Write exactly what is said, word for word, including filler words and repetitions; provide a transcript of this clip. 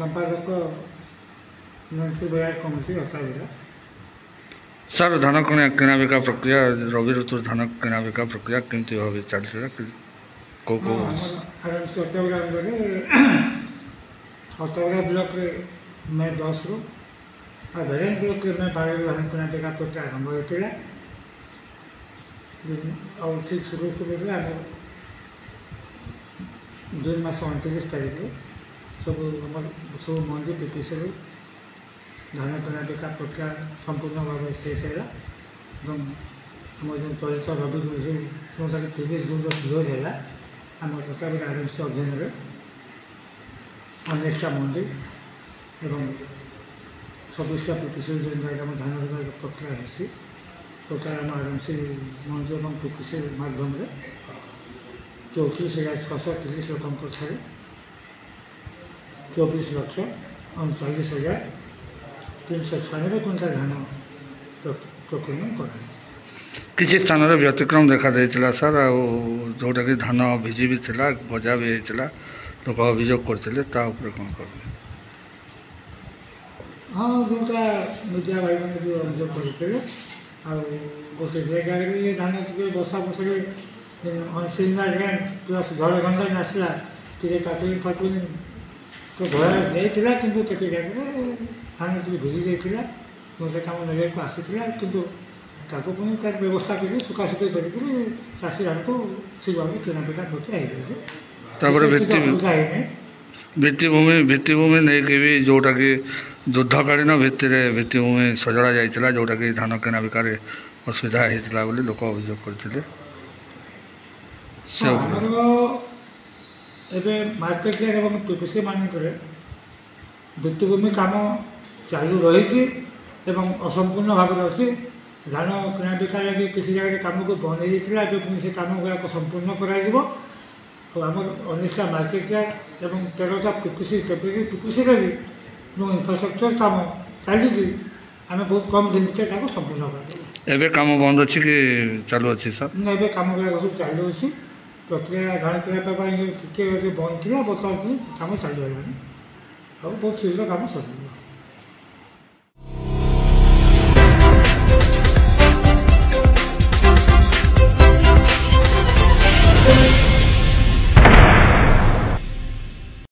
संपादक नीति बयार कमिटी हताबिरा। सर धान किणा किणा बिका प्रक्रिया रवि ऋतु धान किणा बिका प्रक्रिया केमती भाव चलता को को हताबिरा हताबिरा ब्लॉक रे मैं दस रु आ भेरेन ब्लॉक रे मैं बारह रु धान किणा बिका प्रक्रिया आरंभ होता और ठीक शुरू शुरू आम जून मास अणतीस तारीख सब आम सब मंडी पीपीसी धान किणा बिका प्रक्रिया संपूर्ण भाव शेष है आम जो चलित रवि जो तीस जून क्लोज है आम तथापि आरएमसी अधीन में अनेकटा मंडी एवं छब्बीसटा पीपीसी जो आम धान बिका प्रक्रिया होती टोटाल आम आरएमसी मंडी और पीपीसी माध्यम चौतीस हजार छःश तीस लोक ठारे चौबीस लक्ष अणचाश हजार तीन सौ छयानबे क्विंटाल धान प्रक्रिया कर किसी स्थान में व्यतिक्रम देखा देता सर जोटा कि धान भिजी भी था भजा भी होता लोक अभियोग करते कौन कर हाँ जोटा मीडिया भाई मैंने भी अभियोग करते गोटे जगह धान बसा बसा अनसिजनाल रेन प्लस झड़ गंजा आसला टे काटुनी फाटुनी तो भय जाइला कि केते जगह धान टे भिजी जाइला से कम ना आसाला कि पुणी तार व्यवस्था कर सुखासुखी कर चाषी धान को ठीक भाव किणा बिका प्रक्रिया भित्तिभूमि भित्तिभूमि नहीं कि भी जोटा कि युद्धकालीन भित्तिर भित्तिभूमि सजड़ा जाइला जोटा कि धान किणा बिकार असुविधा होता बोली लोक अभियोग करते मार्केट एवं पीपीसी मानक भित्तिभूमि काम चालू रही असंपूर्ण भाव अच्छी धान किणा बिका लगे किसी जगह काम को बंद हो से काम गुड़ाक संपूर्ण करम अनेकटा मार्केट यार्ड एवं तेरहटा पीपीसी पीपीसी पीपीसी भी जो इंफ्रास्ट्रक्चर काम चली आम बहुत कम दिन भितर संपूर्ण कर काम बंद अच्छी कि चालू अच्छी सर ना कम गुड़ाक सब चालू अच्छी प्रक्रिया धान किणा टे बंद थी बता काम चलीगला और बहुत शीघ्र काम सर।